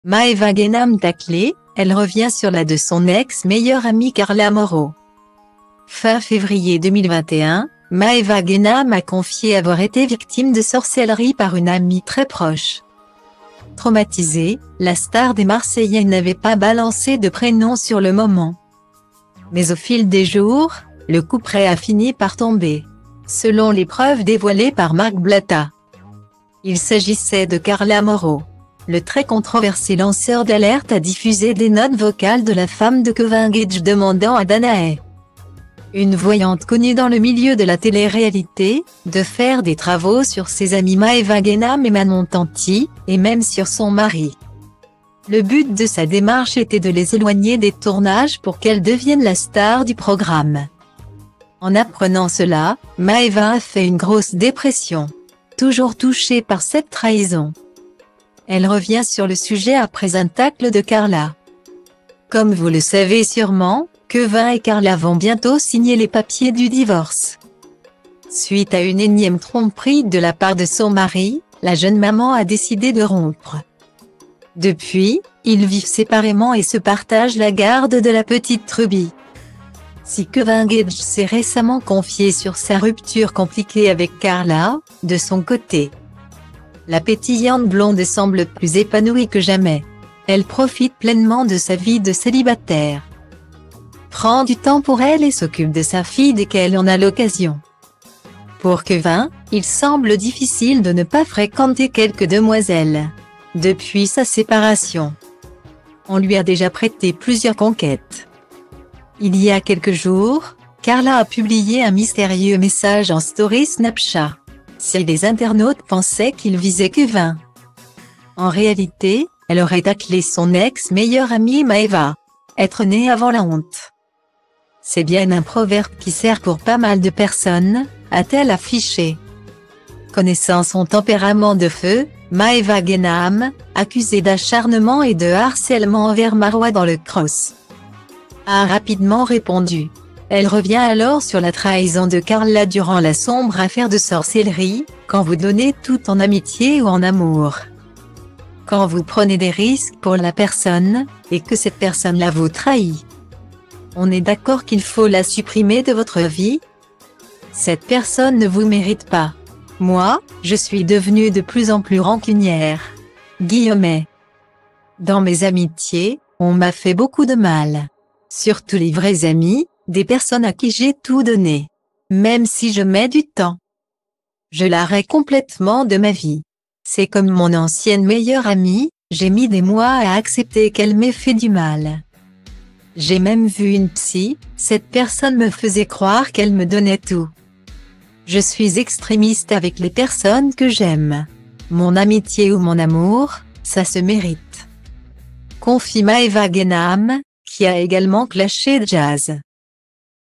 Maeva Genam taclée, elle revient sur la de son ex-meilleure amie Carla Mauro. Fin février 2021, Maeva Genam a confié avoir été victime de sorcellerie par une amie très proche. Traumatisée, la star des Marseillais n'avait pas balancé de prénom sur le moment. Mais au fil des jours, le couperet a fini par tomber. Selon les preuves dévoilées par Marc Blatta, il s'agissait de Carla Mauro. Le très controversé lanceur d'alerte a diffusé des notes vocales de la femme de Kevin Gage demandant à Danae, une voyante connue dans le milieu de la télé-réalité, de faire des travaux sur ses amies Maeva Genam et Manon Tanti, et même sur son mari. Le but de sa démarche était de les éloigner des tournages pour qu'elles deviennent la star du programme. En apprenant cela, Maeva a fait une grosse dépression. Toujours touchée par cette trahison, elle revient sur le sujet après un tacle de Carla. Comme vous le savez sûrement, Kevin et Carla vont bientôt signer les papiers du divorce. Suite à une énième tromperie de la part de son mari, la jeune maman a décidé de rompre. Depuis, ils vivent séparément et se partagent la garde de la petite Ruby. Si Kevin Gage s'est récemment confié sur sa rupture compliquée avec Carla, de son côté, la pétillante blonde semble plus épanouie que jamais. Elle profite pleinement de sa vie de célibataire, prend du temps pour elle et s'occupe de sa fille dès qu'elle en a l'occasion. Pour Kevin, il semble difficile de ne pas fréquenter quelques demoiselles. Depuis sa séparation, on lui a déjà prêté plusieurs conquêtes. Il y a quelques jours, Carla a publié un mystérieux message en story Snapchat. Si les internautes pensaient qu'il visait Kevin, en réalité, elle aurait taclé son ex-meilleure amie Maeva. Être née avant la honte. C'est bien un proverbe qui sert pour pas mal de personnes, a-t-elle affiché. Connaissant son tempérament de feu, Maeva Genam, accusée d'acharnement et de harcèlement envers Marwa dans le cross, a rapidement répondu. Elle revient alors sur la trahison de Carla durant la sombre affaire de sorcellerie, quand vous donnez tout en amitié ou en amour. Quand vous prenez des risques pour la personne, et que cette personne-là vous trahit. On est d'accord qu'il faut la supprimer de votre vie? Cette personne ne vous mérite pas. Moi, je suis devenue de plus en plus rancunière. Guillemets. Dans mes amitiés, on m'a fait beaucoup de mal. Surtout les vrais amis, des personnes à qui j'ai tout donné. Même si je mets du temps. Je l'arrête complètement de ma vie. C'est comme mon ancienne meilleure amie, j'ai mis des mois à accepter qu'elle m'ait fait du mal. J'ai même vu une psy, cette personne me faisait croire qu'elle me donnait tout. Je suis extrémiste avec les personnes que j'aime. Mon amitié ou mon amour, ça se mérite. Confie Maeva Genam, qui a également clashé Jazz.